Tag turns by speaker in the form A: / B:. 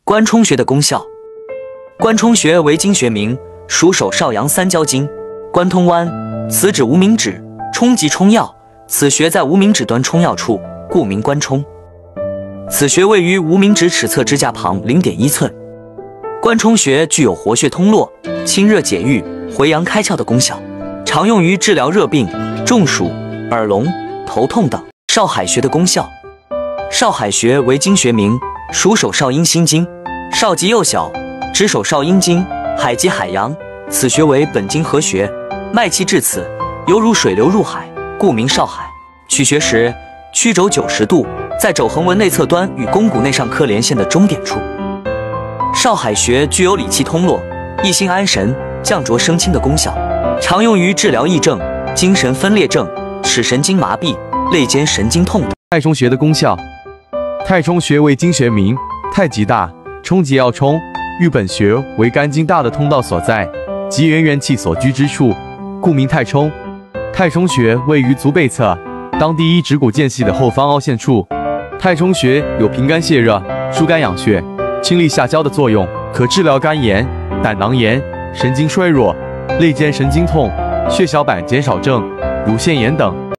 A: 关冲穴的功效。关冲穴为经学名，属手少阳三焦经，关通湾，此指无名指，冲即冲要，此穴在无名指端冲要处，故名关冲。此穴位于无名指尺侧支架旁0.1寸。关冲穴具有活血通络、清热解郁、回阳开窍的功效，常用于治疗热病、中暑、耳聋、头痛等。少海穴的功效。少海穴为经学名，属手少阴心经，少即幼小，指手少阴经，海即海洋，此穴为本经合穴，脉气至此，犹如水流入海，故名少海。取穴时，曲肘90度，在肘横纹内侧端与肱骨内上髁连线的中点处。少海穴具有理气通络、益心安神、降浊生清的功效，常用于治疗癔症、精神分裂症、尺神经麻痹、肋间神经痛等。
B: 太冲穴的功效。太冲穴为经学名，太极大，冲即要冲，遇本穴为肝经大的通道所在，即元气所居之处，故名太冲。太冲穴位于足背侧，当第一指骨间隙的后方凹陷处。太冲穴有平肝泻热、疏肝养血、清利下焦的作用，可治疗肝炎、胆囊炎、神经衰弱、肋间神经痛、血小板减少症、乳腺炎等。